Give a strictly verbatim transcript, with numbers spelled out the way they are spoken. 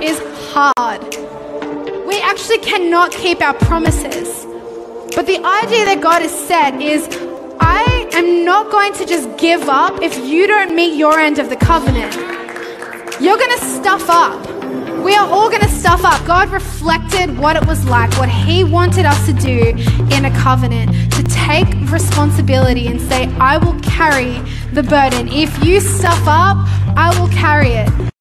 is hard. We actually cannot keep our promises. But the idea that God has said is, I am not going to just give up if you don't meet your end of the covenant. You're going to stuff up. We are all going to stuff up. God reflected what it was like, what he wanted us to do in a covenant, to take responsibility and say, I will carry the burden. If you stuff up, I will carry it.